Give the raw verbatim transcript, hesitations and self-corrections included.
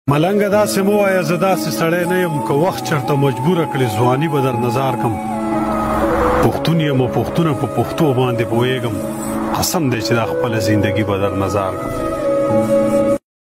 ملنګه داسې مه وایه زه داسې سړی نه یم که وخت چېرته مجبوره کړې ځواني به در نظار کم پښتون یم او پښتونه په پښتو باندې پوهېږم قسم دی چې دا خپله زندګي به در نظار کم